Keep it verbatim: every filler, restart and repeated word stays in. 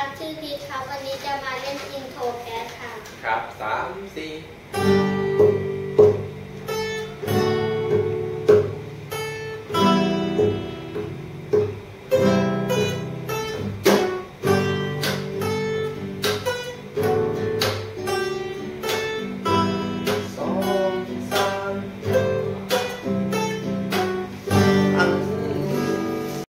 ชื่อพีทครับวันนี้จะมาเล่นอินโทรแคสค่ะครับสามสี่